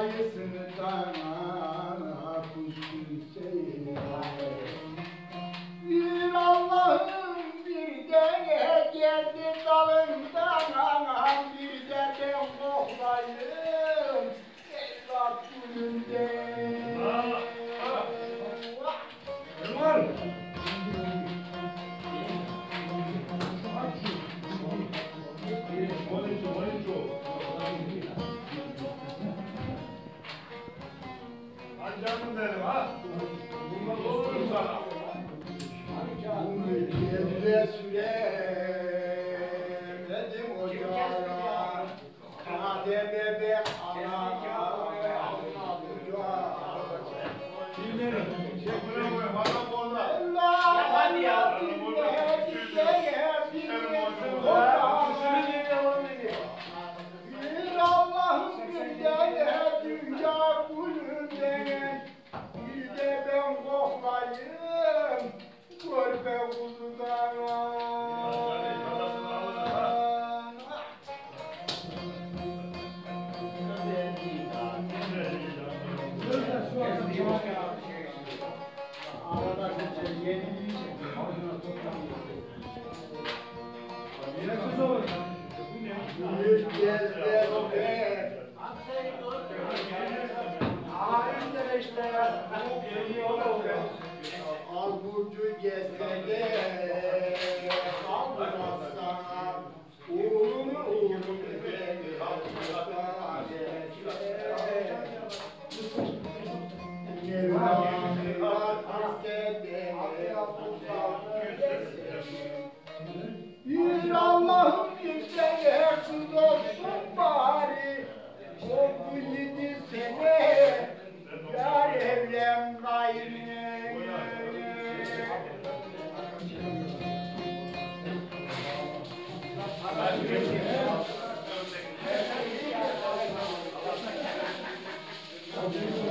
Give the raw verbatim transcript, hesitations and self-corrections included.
sayısını sana kuşun seyir. Bir Allah'ım bir de geldi dalından anam bir de ben koklayım evlat gülünde. Kemal! Oyuncu, oyuncu. Canım benim ha. Bundan olurum sana. Bunu kendine süremedim ocağa. Kade bebek ana Kimlerin? Çekmene koyayım, adam orada. hadi ya. Bir Allah'ın bir de dünya kulünden bir de ben koklayayım körpe kuzudan. Büyük gezlerinde ağrıdır işte al burcu gezlerde kalmazsan uğrunu uğrunu bir Allah'ım bir sene kız olsun bari o bu yedi sene yar evlen gayrı. Hadi.